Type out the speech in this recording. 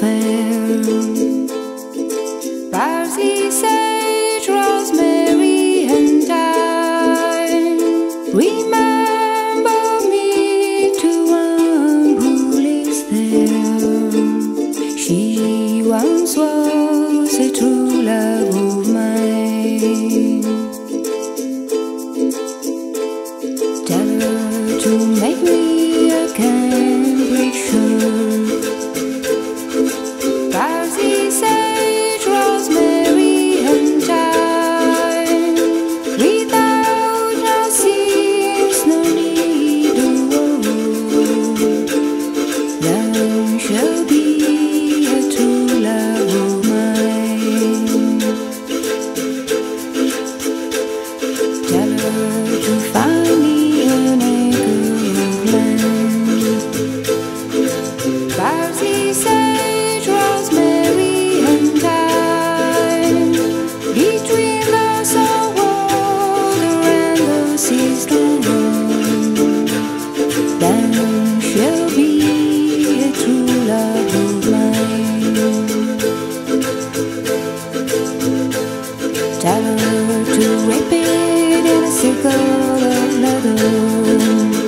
fair. Parsley, sage, rosemary, and thyme. Remember me to one who lives there. She once was a true love of mine. Tell her to make me a Cambridge shirt. Parsley, sage, rosemary, and thyme. Without no seams, no need of woe. Love shall be a true love of mine. Tell her to find me an acre of land. Parsley, sage, rosemary, and thyme. Between the salt water and the sea's land, land shall be a true love of mine. Tell her to wrap it in a circle of leather.